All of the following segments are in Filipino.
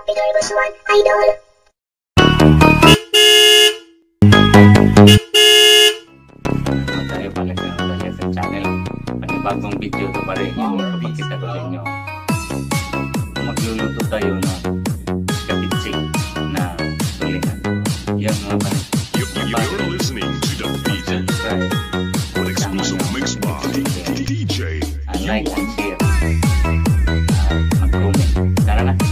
Pinoy Busuan Idol. Tayo balik na tayo sa channel. Panibagong video to pa rin yung makikita ko din nyo. Magluluto tayo ng kabitsig na tulingan. Yan mga panig. You're listening to the beat with exclusive mix by DJ. Like and share. Mag-comment. Tara na.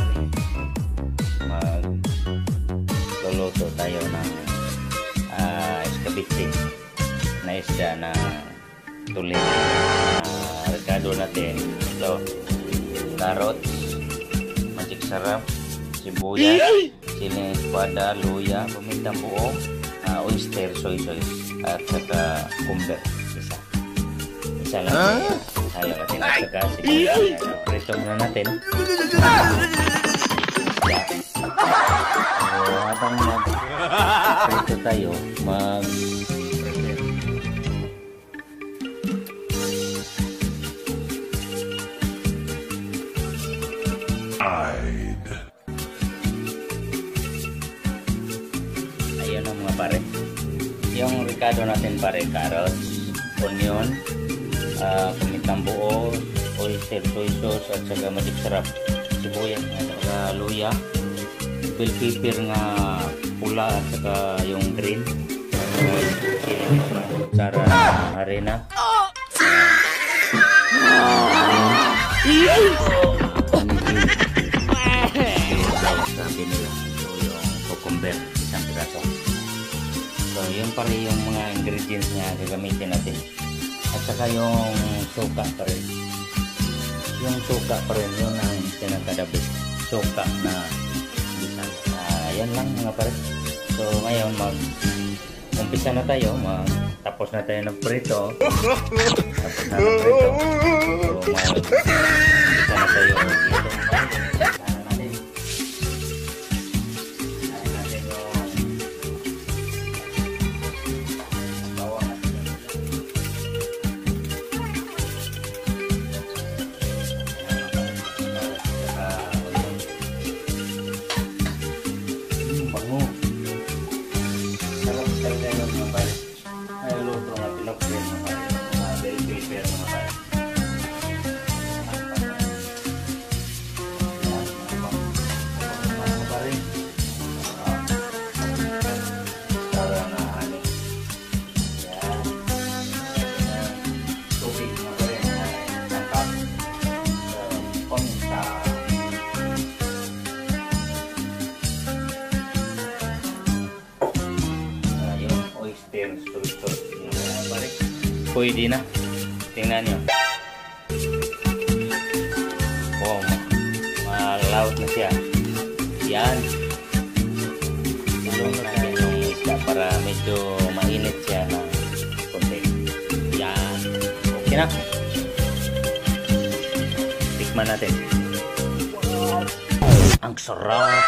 Magluluto tayo ng kabitsig na isda na tulingan. Regado natin. Ito. Carrots, magic sarap, sibuyas, siling espada, luya, pamintang buo, oyster, soy sauce, at saka kumber. Isa lang. Halo natin at saka sibuyas. Prito muna natin. So, habang mag-prito tayo, mag-prepare. Ayan ang mga pare. Yung ricado natin pare, carrots, onion, pamintang buo, oyster, soy sauce, at saka magic sarap, sibuyas, at saka luya, bell pepper nga pula, at saka yung green, kutsara harina, sabi nila. So yung cucumber, isang piraso. So yun pala yung mga ingredients na gagamitin natin. At saka yung suka pa rin. Yung suka pa rin, yun ang pinakadabis. Suka na bisan. Yan lang mga pare. So ngayon umpisa na tayo. Tapos na tayo ng prito. Tapos na ng prito. So umpisa na tayo dito. Pwede na. Tingnan nyo. Oh, malawot na siya. Yan. Tulong natin yung isda para medyo mainit siya na konti. Yan. Okay na. Tikman natin. Ang sarap.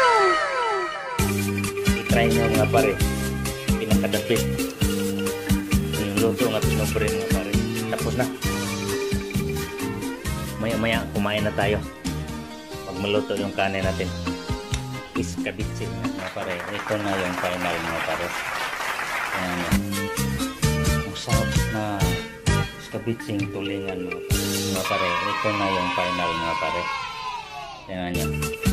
I-try nyo mga pare. Pinakadapit. Luto nga pinubre nga pare. Tapos na. Maya-maya kumain na tayo. Pag maluto yung kanin natin. Iskabitsin nga pare. Ito na yung final mga pare. Ayan yan. Ang sarap na iskabitsing tulingan mga pare. Ito na yung final mga pare. Ayan yan.